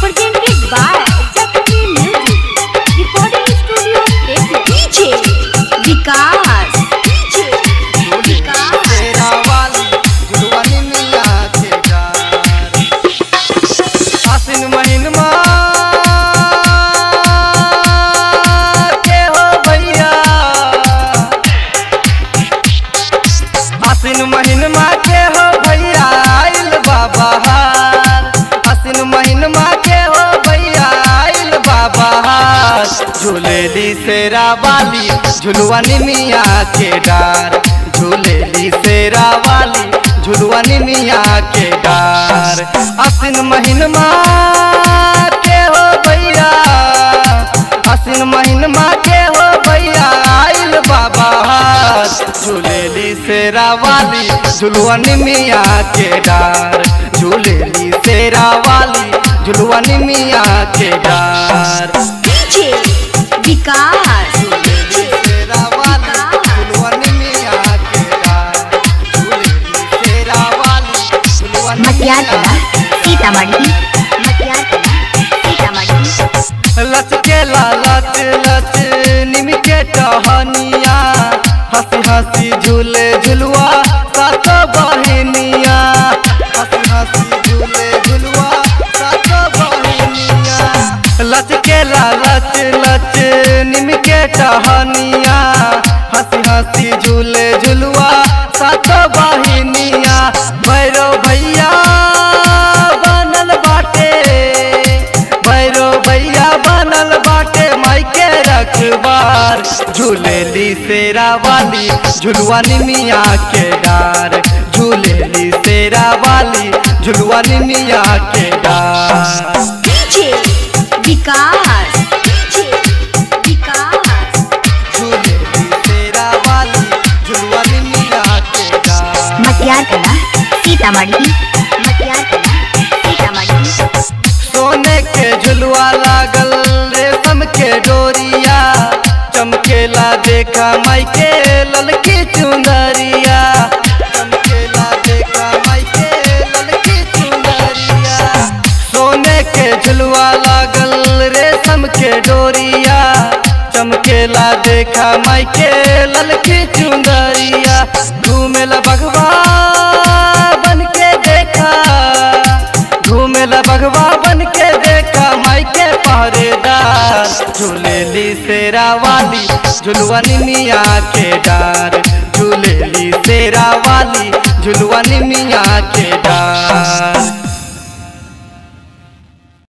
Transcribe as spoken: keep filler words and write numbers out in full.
presented by Jakti Music. Recording studio Tesu. D J Vikas. D J Vikas. तेरा वाली जुलवानी मिया के डार आसिन महीनमा के हो भैया आसिन महीनमा के हो भैया आइल बाबा हार आसिन महीनमा के हो भैया आइल बाबा हार झूलेली सेरा वाली झुलवानी मिया के डार झूलेली सेरा वाली झुलवानी मिया के डार आसिन महीनमा के हो भैया आसिन महीनमा के हो भैया आइल बाबा हार झूलेली सेरा वाली झुलवानी मिया के डार झूलेली सेरा वाली झुलवानी मिया के डार D J Vikas. झूलेली सेरा वाली झुलवानी मिया के डार झूलेली सेरा वाली झुलवानी मटियार कला सीतामढ़ी. मटियार कला सीतामढ़ी. लचके लालच लच निम के टहनिया हंसी हंसी झूले झुलवा सात बहनिया हंसी हंसी झूले झुलवा सात बहनिया लचके लालच लच निम के टहनिया हंसी हंसी झूले झुलवा सात बहनिया भैरव भैया बनल बाटे भैरव भैया बनल बाटे माई के रखबार झूलेली सेरा वाली झुलवानी मिया के डार झूलेली सेरा वाली झुलवानी मिया के डार D J Vikas. D J Vikas. झूलेली सेरा वाली झुलवानी मिया के डार मटियार कला सीतामढ़ी. मटियार कला सीतामढ़ी. सोने के झुलवा लागल रेशम के डोरिया चमकेला देखा माई के ललकी चुंदरिया चमकेला देखा माई के ललकी चुंदरिया सोने के झुलवा लागल रेशम के डोरिया चमकेला देखा माई के ललकी चुंदरिया घूमेला बघवा बन के देखा घूमेला बघवा बन के देखा माई के पहरेदार झूलेली सेरा वाली झुलवानी मिया के डार झूलेली सेरा वाली झुलवानी मिया के डार।